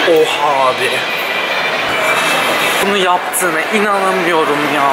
Oha abi. Bunu yaptığına inanamıyorum ya.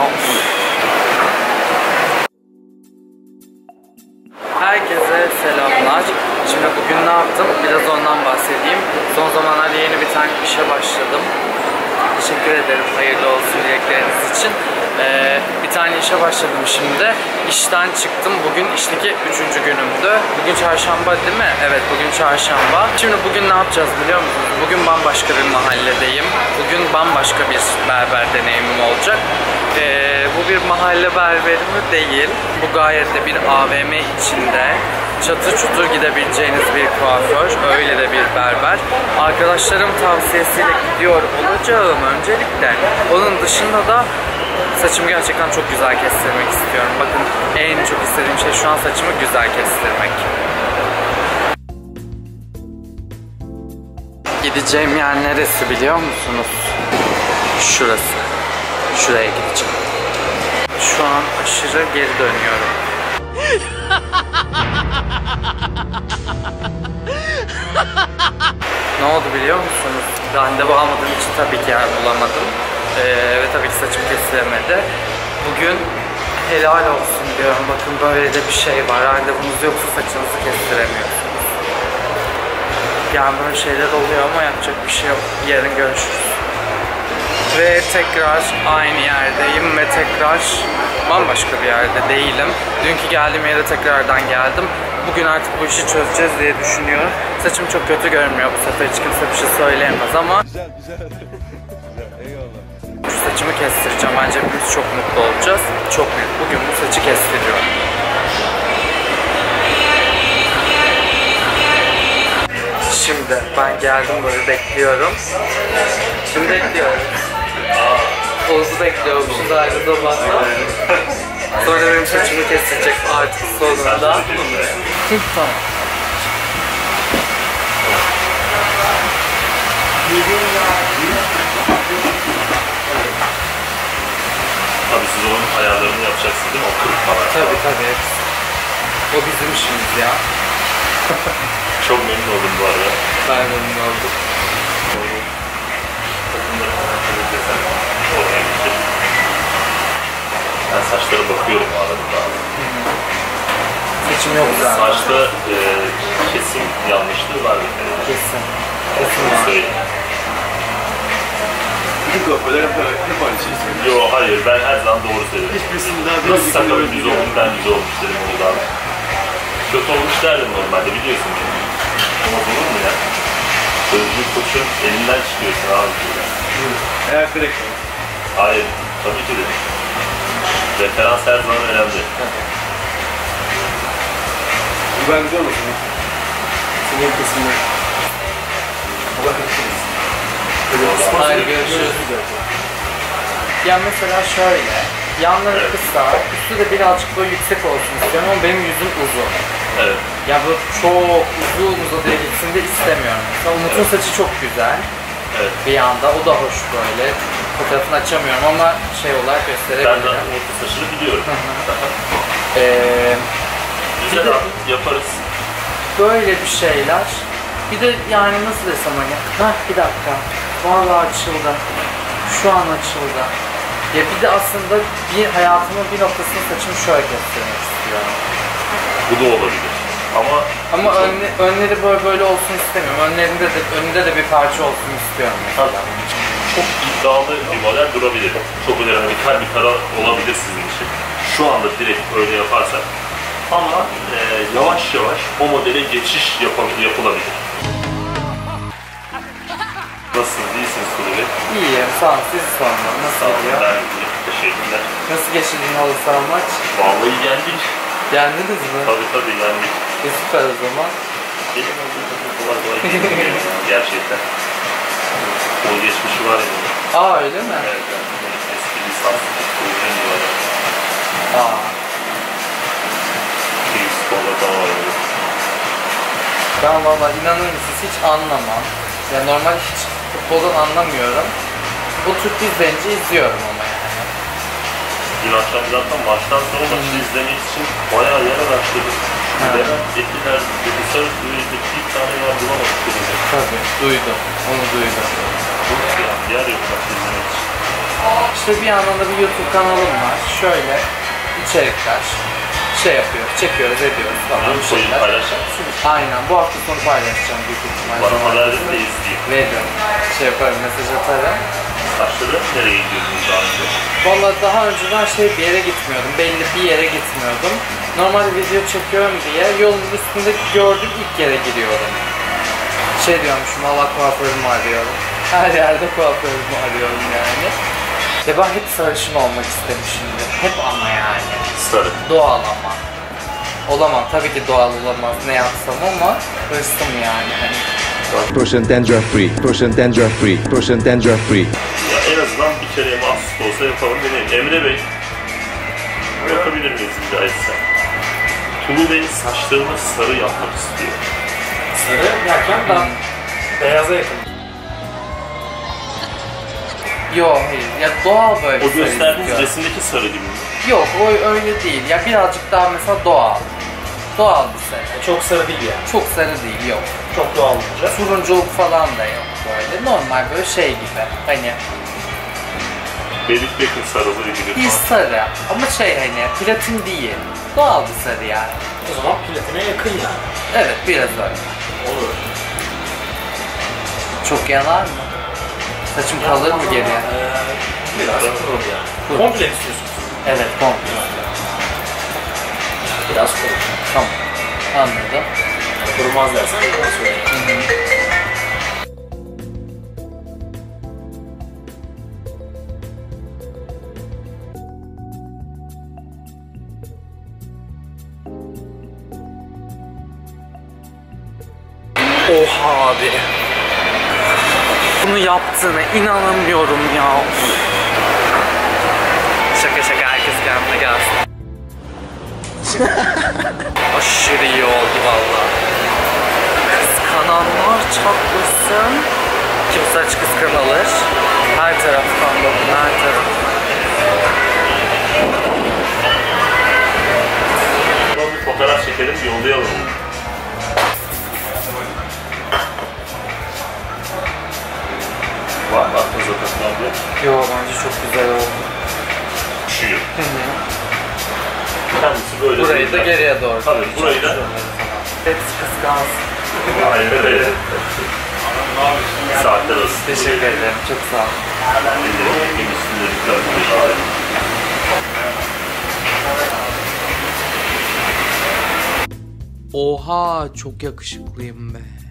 Herkese selamlar. Şimdi bugün ne yaptım? Biraz ondan bahsedeyim. Son zamanlarda yeni bir tane işe başladım. Teşekkür ederim hayırlı olsun dilekleriniz için. Bir tane işe başladım şimdi. İşten çıktım. Bugün işteki 3. günümdü. Bugün çarşamba değil mi? Evet, bugün çarşamba. Şimdi bugün ne yapacağız biliyor musunuz? Bugün bambaşka bir mahalledeyim. Bugün bambaşka bir berber deneyimim olacak. Bu bir mahalle berberi mi? Değil. Bu gayet de bir AVM içinde çatır çutur gidebileceğiniz bir kuaför, öyle de bir berber. Arkadaşlarım tavsiyesiyle gidiyor olacağım öncelikle. Onun dışında da saçımı gerçekten çok güzel kestirmek istiyorum. Bakın, en çok istediğim şey şu an saçımı güzel kestirmek. Gideceğim yer neresi biliyor musunuz? Şurası. Şuraya gideceğim. Şu an aşırı geri dönüyorum. Ne oldu biliyor musunuz? Randevu almadığım için tabii ki yer bulamadım. Ve tabii ki saçım kesilemedi. Bugün helal olsun diyorum. Bakın böyle de bir şey var. Randevunuz yoksa saçınızı kestiremiyorsunuz. Yani böyle şeyler oluyor ama yapacak bir şey yok. Yarın görüşürüz. Ve tekrar aynı yerdeyim ve tekrar bambaşa bir yerde değilim. Dünkü geldiğim yere tekrardan geldim. Bugün artık bu işi çözeceğiz diye düşünüyorum. Saçım çok kötü görünmüyor bu sefer, hiç kimse bir şey söyleyemez ama Güzel. Güzel, eyvallah. şu saçımı kestireceğim. Bence hepimiz çok mutlu olacağız. Çok büyük. Bugün bu saçı kestiriyorum. Şimdi ben geldim, böyle bekliyorum. Şimdi bekliyorum. Oğuz'u bekliyorum. Şimdi ayrı zamanla. Sonra benim saçımı kestirecek artık sonunda. Tamam. Tabii siz onun ayarlarını yapacaksınız değil mi? O kırıkmalar. Tabii hepsi. O bizim işimiz ya. Çok memnun oldum bu arada. Ben memnun oldum. Takımları falan şöyle desem oraya gidecek. Ben saçlara bakıyorum bu arada da. Saçım yok zaten. Saçta kesim yanlışlığı var bir kere. Kesin. Kesin var. söyleyeyim. Hep aynı şeyi söylüyor. Yo hayır, ben her zaman doğru söylüyorum. Hiçbirisini daha bir Nasıl sakalım düz olmuş, ben düz olmuş dedim oradan. Kötü olmuş derdim normalde, biliyorsun beni. Ama olur mu ya? Sözlük koçun elinden çıkıyorsun abi. Eğer direkt. Hayır, tabii ki de. Referans her zaman önemli. Güven güzel olsun. Senin kesinlikle. Allah etsin. Hayır, görüşürüz. Ya mesela şöyle, yanları kısa, üstü de birazcık böyle yüksek olsun istiyorum ama benim yüzüm uzun. Evet. Ya böyle çok uzun uzadıya gitsin de istemiyorum. Mesela Umut'un saçı çok güzel. Evet. Bir yanda, o da hoş böyle. Fotoğrafını açamıyorum ama şey olarak Ben de gösterebilirim. orta saçını biliyorum. Güzel Bir de- abi, yaparız. Böyle bir şeyler. Bir de yani nasıl desem hani, bir dakika. Vallahi açıldı. Şu an açıldı. Ya bir de aslında bir hayatımın bir noktasını saçımı şöyle kestirmek istiyorum. Bu da olabilir. Ama Önleri böyle olsun istemiyorum. Önünde de bir parça olsun istiyorum mesela. çok iddialı bir model durabilir. Çok öyle radikal bir karar olabilir sizin için. Şu anda direkt öyle yaparsak. Ama yavaş yavaş o modele geçiş yapılabilir. Nasılsınız? İyisiniz Kudret? İyiyim, sağ olun. Sizi sormalı. Nasıl Sağ olun, gidiyor? ben iyiyim. Teşekkürler. Nasıl geçirdin halı saha maç? Vallahi yendik. Yendiniz mi? Tabii yendik. Süper o zaman. Benim kolay kolay yenilmiyor gerçekten. O geçmişi var ya. Öyle mi? Evet, eski lisans kulübünün var. Bir sporla falan oynuyor. Ben valla inanır mısınız hiç anlamam. Ya normal hiç futboldan anlamıyorum. Bu Türk izleyince izliyorum ama yani. Dün akşam zaten maçtan sonra maçı izlemek için bayağı yer araştırdık. Şu Bilemem, Etiler, Sarı Kuyu'daki bir tane yer bulamadık. Tabii, duydum. Onu duydum. Yer yok başka izlemek için. İşte bir yandan da bir YouTube kanalım var. Şöyle içerikler şey yapıyor, çekiyoruz, ediyoruz falan bir Koyun şeyler. paylaşacak mısın? Aynen, bu hafta sonu paylaşacağım büyük ihtimalle. Bana haberleri de izleyeyim. Veriyorum. Şey yaparım, mesaj atarım. Saçları nereye gidiyordunuz daha önce? Vallahi daha önceden bir yere gitmiyordum. Belli bir yere gitmiyordum. Normal video çekiyorum diye yolun üstünde gördüğüm ilk yere giriyordum. Şey diyormuşum, Allah kuaförümü arıyorum. Her yerde kuaförümü arıyorum yani. Ve ben hep sarışın olmak istemişimdir. Hep ama yani. Sarı. Doğal ama. Olamam. Tabii ki doğal olamaz ne yapsam ama hırsım yani. Hani Percent dandruff free, percent dandruff free, percent dandruff free. Ya en azından bir kere mahsus olsa yapalım deneyelim. Emre Bey, yapabilir miyiz rica etsem? Tulu Bey saçlarını sarı yapmak istiyor. Sarı derken ben beyaza yakın. yok hayır. Ya doğal böyle O sarı gösterdiğiniz istiyorum. resimdeki sarı gibi mi? Yok o öyle değil. Ya birazcık daha mesela doğal. Doğal bir sarı. Çok sarı değil yani. Çok sarı değil yok. Çok doğal olacak. Turunculuk falan da yok böyle. Normal böyle şey gibi. Hani David Beckham sarılığı gibi bir falan. sarı ama şey hani platin değil. Doğal bir sarı yani. O zaman platine yakın yani. Evet biraz öyle. Olur. Çok yanar mı? Saçım kalır mı geriye? Biraz kurur yani. Komple istiyorsunuz. Evet komple. Biraz kurur. Tamam. Anladım. Yani kurumaz dersen yalan söyleyeyim. Oha abi. Bunu yaptığına inanamıyorum ya. Şaka şaka herkes kendine gelsin. Aşırı iyi oldu valla. Kıskananlar çatlasın. Kimse aç kıskanılır. Her taraftan bakın her taraf. Bir fotoğraf çekelim, yollayalım. Var mı aklınıza takılan bir? Yo bence çok güzel oldu. Üşüyor. Kendisi böyle. Burayı da geriye doğru. Tabii burayı da. Hepsi kıskansın. Aynen öyle. Saatler arası. Teşekkür ederim. Çok sağ ol. Ellerim üstünde dikkat edin. Oha çok yakışıklıyım be.